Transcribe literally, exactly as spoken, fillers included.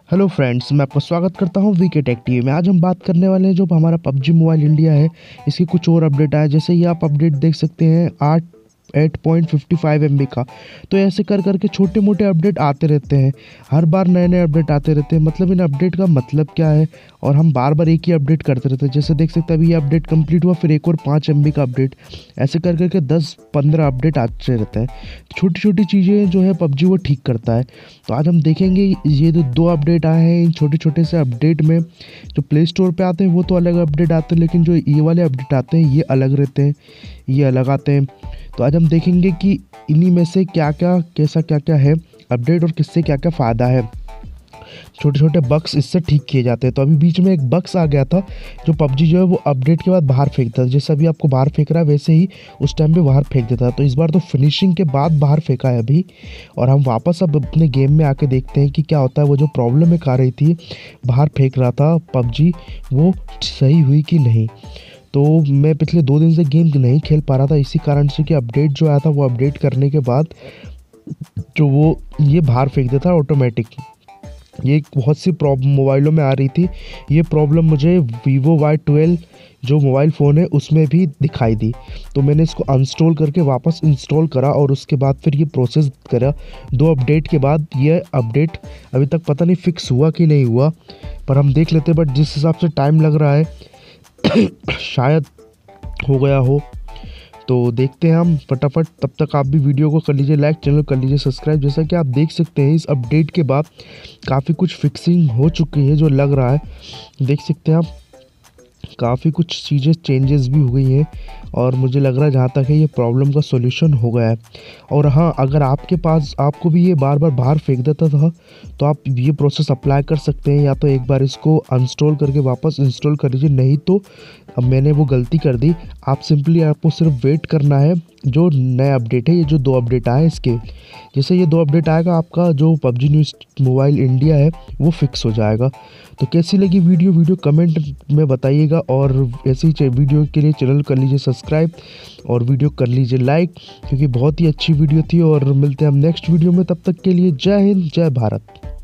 Hello friends, मैं आपका स्वागत करता हूं वीके टेक टीवी में। आज हम बात करने वाले हैं जो हमारा पबजी मोबाइल इंडिया है, इसकी कुछ और अपडेट आया। जैसे ये आप अपडेट देख सकते हैं आठ eight point fifty five M B का। तो ऐसे कर करके छोटे मोटे अपडेट आते रहते हैं, हर बार नए नए अपडेट आते रहते हैं। मतलब इन अपडेट का मतलब क्या है, और हम बार बार एक ही अपडेट करते रहते हैं। जैसे देख सकते हैं अभी ये अपडेट कंप्लीट हुआ, फिर एक और पाँच एम बी का अपडेट, ऐसे कर करके दस पंद्रह अपडेट आते रहते हैं। छोटी छोटी चीज़ें जो है पबजी वो ठीक करता है। तो आज हम देखेंगे ये जो दो अपडेट आए हैं, इन छोटे छोटे से अपडेट में जो प्ले स्टोर पे आते हैं वो तो अलग अपडेट आते हैं, लेकिन जो ये वाले अपडेट आते हैं ये अलग रहते हैं, ये अलग आते हैं। तो आज हम देखेंगे कि इन्हीं में से क्या क्या कैसा क्या क्या है अपडेट और किससे क्या क्या फ़ायदा है। छोटे छोटे बग्स इससे ठीक किए जाते हैं। तो अभी बीच में एक बग्स आ गया था जो पबजी जो है वो अपडेट के बाद बाहर फेंकता था। जैसे अभी आपको बाहर फेंक रहा है वैसे ही उस टाइम पे बाहर फेंक देता था। तो इस बार तो फिनिशिंग के बाद बाहर फेंका है अभी, और हम वापस अब अपने गेम में आके देखते हैं कि क्या होता है। वो जो प्रॉब्लम एक आ रही थी, बाहर फेंक रहा था पबजी, वो सही हुई कि नहीं। तो मैं पिछले दो दिन से गेम नहीं खेल पा रहा था, इसी कारण से कि अपडेट जो आया था वो अपडेट करने के बाद जो वो ये बाहर फेंक देता ऑटोमेटिक। ये एक बहुत सी प्रॉब्लम मोबाइलों में आ रही थी। ये प्रॉब्लम मुझे वीवो वाई ट्वेल्व जो मोबाइल फ़ोन है उसमें भी दिखाई दी। तो मैंने इसको अनस्टॉल करके वापस इंस्टॉल करा और उसके बाद फिर ये प्रोसेस करा। दो अपडेट के बाद ये अपडेट अभी तक पता नहीं फिक्स हुआ कि नहीं हुआ, पर हम देख लेते। बट जिस हिसाब से टाइम लग रहा है शायद हो गया हो, तो देखते हैं हम फटाफट। तब तक आप भी वीडियो को कर लीजिए लाइक, चैनल कर लीजिए सब्सक्राइब। जैसा कि आप देख सकते हैं इस अपडेट के बाद काफ़ी कुछ फिक्सिंग हो चुकी है, जो लग रहा है देख सकते हैं आप, काफ़ी कुछ चीज़ें चेंजेस भी हो गई हैं। और मुझे लग रहा है जहाँ तक है ये प्रॉब्लम का सॉल्यूशन हो गया है। और हाँ, अगर आपके पास आपको भी ये बार बार बाहर फेंक देता था तो आप ये प्रोसेस अप्लाई कर सकते हैं। या तो एक बार इसको अनस्टॉल करके वापस इंस्टॉल कर लीजिए, नहीं तो अब मैंने वो गलती कर दी। आप सिंपली आपको सिर्फ वेट करना है जो नए अपडेट है, ये जो दो अपडेट आए इसके। जैसे ये दो अपडेट आएगा आपका जो पबजी न्यूज़ मोबाइल इंडिया है वो फिक्स हो जाएगा। तो कैसी लगी वीडियो वीडियो कमेंट में बताइएगा, और ऐसी वीडियो के लिए चैनल कर लीजिए सब्सक्राइब और वीडियो कर लीजिए लाइक, क्योंकि बहुत ही अच्छी वीडियो थी। और मिलते हैं हम नेक्स्ट वीडियो में, तब तक के लिए जय हिंद जय भारत।